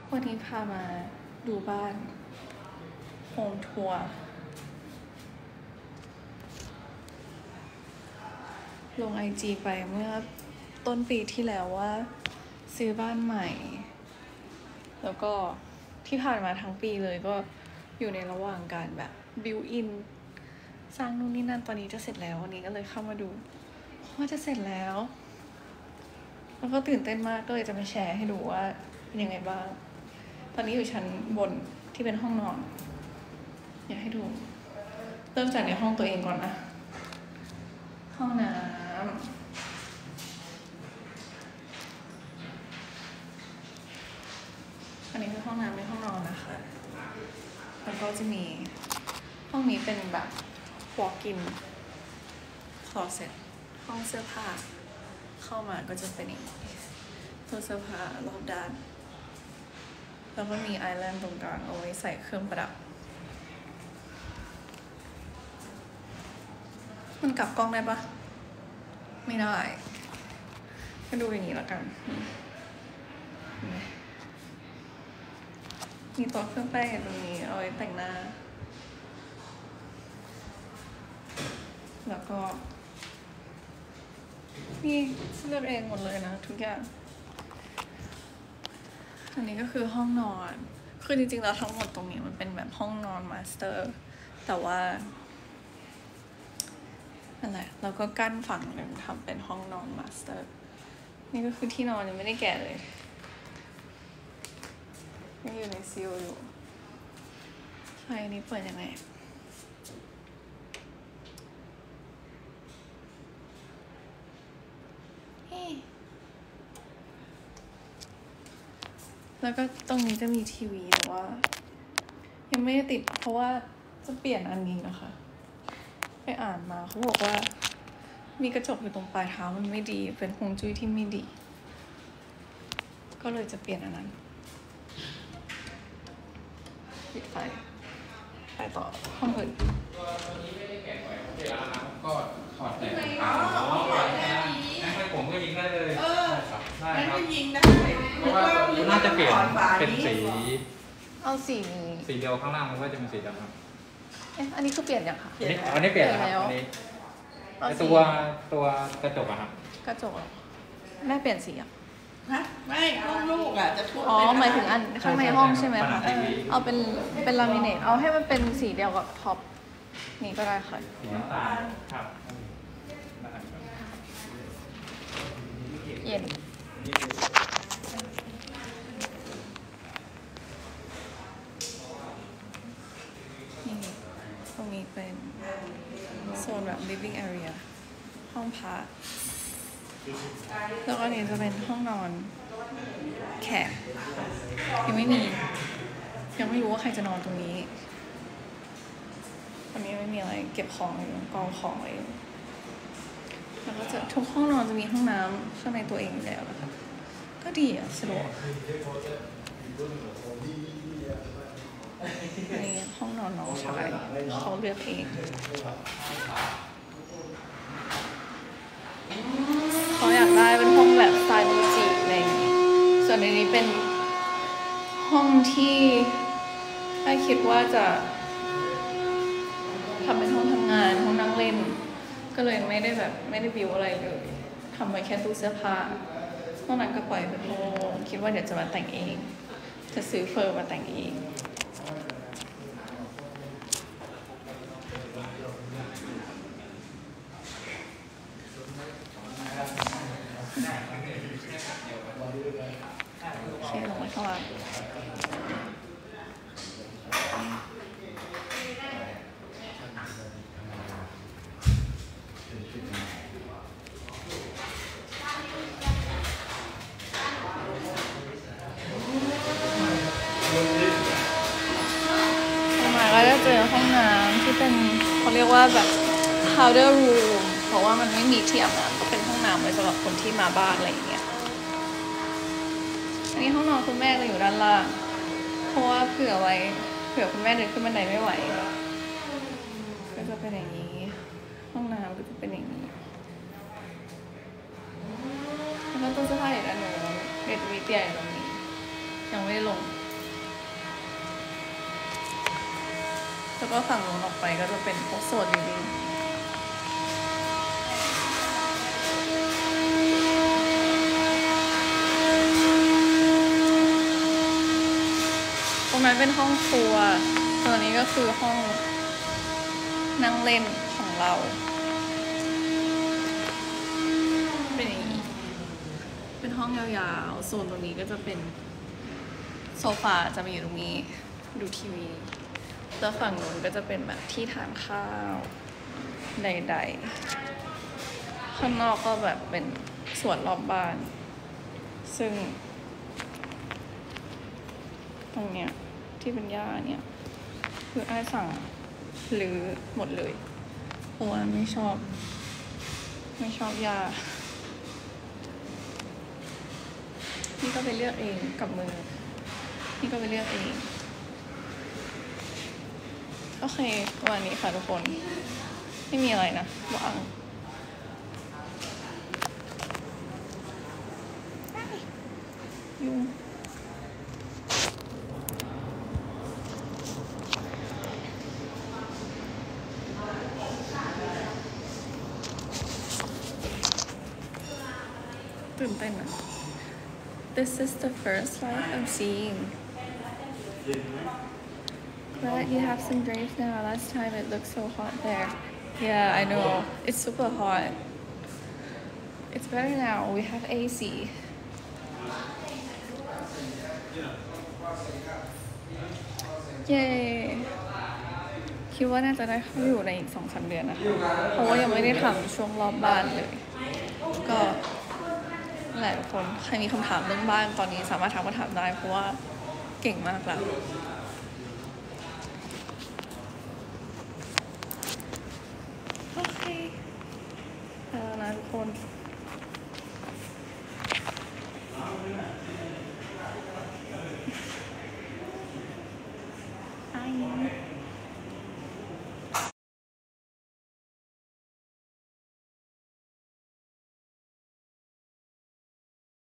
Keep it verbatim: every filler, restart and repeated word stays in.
วันนี้พามาดูบ้านโฮมทัวร์ลงไอจีไปเมื่อต้นปีที่แล้วว่าซื้อบ้านใหม่แล้วก็ที่ผ่านมาทั้งปีเลยก็อยู่ในระหว่างการแบบบิวอินสร้างนู่นนี่นั่นตอนนี้จะเสร็จแล้ววันนี้ก็เลยเข้ามาดูว่าจะเสร็จแล้วแล้วก็ตื่นเต้นมากก็เลยจะมาแชร์ให้ดูว่าเป็นยังไงบ้างตอนนี้อยู่ชั้นบนที่เป็นห้องนอนอยากให้ดูเริ่มจากในห้องตัวเองก่อนนะห้องน้ำอันนี้คือห้องน้ำในห้องนอนนะคะแล้วก็จะมีห้องนี้เป็นแบบ walk-in closet ห้องเสื้อผ้าเข้ามาก็จะเป็นอย่างนี้ตู้เสื้อผ้ารอบด้านแล้วก็มีไอแลนด์ตรงกลางเอาไว้ใส่เครื่องประดับมันกลับกล้องได้ปะไม่ได้ก็ดูอย่างนี้แล้วกันมีโต๊ะเครื่องแป้งตรงนี้เอาไว้แต่งหน้าแล้วก็นี่เลือกเองหมดเลยนะทุกอย่างอันนี้ก็คือห้องนอนคือจริงๆแล้วทั้งหมดตรงนี้มันเป็นแบบห้องนอนมาสเตอร์แต่ว่านั่นแหละเราก็กั้นฝั่งหนึ่งทำเป็นห้องนอนมาสเตอร์นี่ก็คือที่นอนยังไม่ได้แกะเลยยังอยู่ในซีลอยู่ไฟนี้เปิดยังไงแล้วก็ตรงนี้จะมีทีวีแต่ว่ายังไม่ได้ติดเพราะว่าจะเปลี่ยนอันนี้นะคะไปอ่านมาเขาบอกว่ามีกระจกอยู่ตรงปลายเท้ามันไม่ดีเป็นฮวงจุ้ยที่ไม่ดีก็เลยจะเปลี่ยนอันนั้นปิดไฟไปต่อห้องอื่นก็ถอดแต่ขางั้นผมก็ยิงได้เลยเออใช่ครับยิงได้เพราะว่าน่าจะเปลี่ยนเป็นสีเอาสีนี้สีเดียวข้างล่างมันก็จะเป็นสีดำครับเอ๊ะอันนี้คือเปลี่ยนยังคะอันนี้เปลี่ยนแล้วอันนี้ตัวตัวกระจกอะครับกระจกแม่เปลี่ยนสีอ่ะไม่ห้องลูกอ่ะจะทุบอ๋อหมายถึงอันข้างในห้องใช่ไหมคะเอาเป็นเป็นลามิเนตเอาให้มันเป็นสีเดียวกับท็อปนี่ก็ได้ค่ะสีน้ำตาลครับเย็นนี่ตรงนี้เป็นโซนแบบ living area ห้องพักแล้วก็นี้จะเป็นห้องนอนแขกยังไม่มียังไม่รู้ว่าใครจะนอนตรงนี้ตอนนี้ไม่มีอะไรเก็บของอยู่กองของไว้แล้วก็จะทุกห้องนอนจะมีห้องน้ำข้างในตัวเองอยู่แล้วนะคะก็ดีอ่ะสะดวกในห้องนอนน้องชายเขาเลือกเองเขาอยากได้เป็นห้องแบบสไตล์มูจิอะไรอย่างงี้ส่วนในนี้เป็นห้องที่ได้คิดว่าจะทำเป็นห้องทำงานห้องนั่งเล่นก็เลยไม่ได้แบบไม่ได้บิวอะไรเลยทำไว้แค่ตู้เสื้อผ้าห้องนั้นก็ปล่อยเป็นโล่งคิดว่าเดี๋ยวจะมาแต่งเองจะซื้อเฟอร์มาแต่งเองโอเคลงไปข้างล่างก็จะเจอห้องน้ำที่เป็นเขาเรียกว่าแบบ powder room เพราะว่ามันไม่มีที่อาบน้ำก็เป็นห้องน้ำไว้สำหรับคนที่มาบ้านอะไรอย่างเงี้ยอันนี้ห้องนอนคุณแม่จะอยู่ด้านล่างเพราะว่าเผื่อไว้เผื่อคุณแม่เดินขึ้นบันไดไม่ไหวก็จะเป็นอย่างนี้ห้องน้ำก็จะเป็นอย่างนี้แล้วก็ตู้เสื้อผ้าอีกอันหนึ่งเด็ดวิเตียอยู่ตรงนี้ยังไม่ได้ลงแล้วก็ฝั่งนู้นออกไปก็จะเป็นพวกโซนลิฟวิ่งตรงนั้นเป็นห้องครัวตัวนี้ก็คือห้องนั่งเล่นของเราเป็นอย่างนี้เป็นห้องยาวๆโซนตรงนี้ก็จะเป็นโซฟาจะมาอยู่ตรงนี้ดูทีวีแล้วฝั่งนู้นก็จะเป็นแบบที่ทานข้าวใดๆข้างนอกก็แบบเป็นสวนรอบบ้านซึ่งตรงเนี้ยที่เป็นหญ้าเนี่ยคือไอ้สั่งหรือหมดเลยเพราะว่าไม่ชอบไม่ชอบหญ้านี่ก็ไปเลือกเองกับมือนี่ก็ไปเลือกเองโอเควันนี้ค่ะทุกคนไม่มีอะไรนะว่างยุ่งตื่นเต้นนะ This is the first life I'm seeing. But you have some drinks now. Last time it looked so hot there. Yeah, I know. It's super hot. It's better now. We have A C. Yay. คิดว่าน่าจะได้เข้าอยู่ในอีกสองสามเดือนนะคะเพราะว่ายังไม่ได้ทำช่วงรอบบ้านเลยก็หลายคนใครมีคำถามเรื่องบ้านตอนนี้สามารถถามคำถามได้เพราะว่าเก่งมากแล้วโอเคแล้วนะทุกคน